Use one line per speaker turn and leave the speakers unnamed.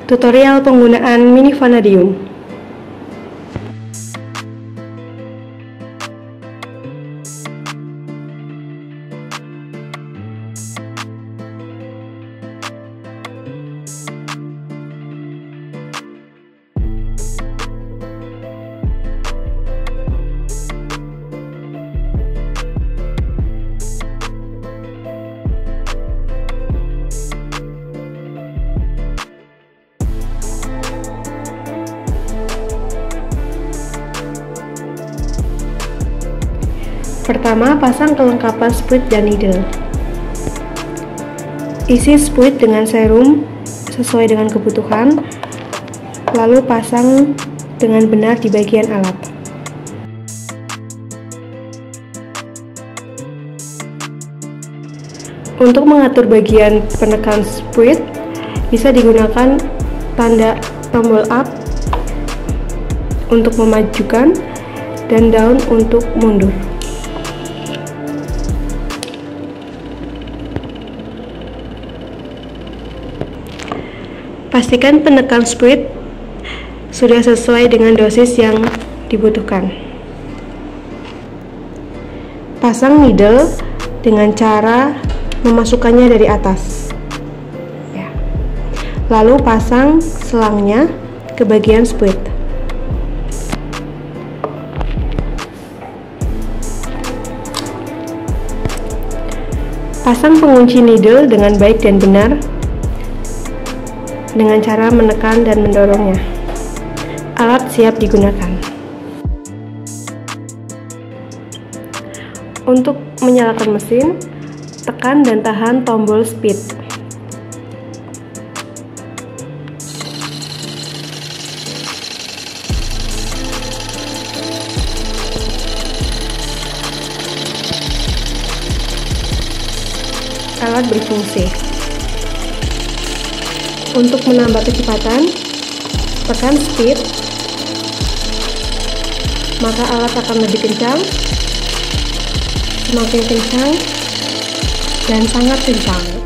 Tutorial penggunaan mini vanadium. Pertama, pasang kelengkapan spuit dan needle. Isi spuit dengan serum sesuai dengan kebutuhan, lalu pasang dengan benar di bagian alat. Untuk mengatur bagian penekan spuit, bisa digunakan tanda tombol up untuk memajukan dan down untuk mundur. Pastikan penekan spuit sudah sesuai dengan dosis yang dibutuhkan. Pasang needle dengan cara memasukkannya dari atas. Lalu pasang selangnya ke bagian spuit. Pasang pengunci needle dengan baik dan benar dengan cara menekan dan mendorongnya. Alat siap digunakan. Untuk menyalakan mesin, tekan dan tahan tombol speed. Alat berfungsi. Untuk menambah kecepatan, tekan speed, maka alat akan lebih kencang, semakin kencang, dan sangat kencang.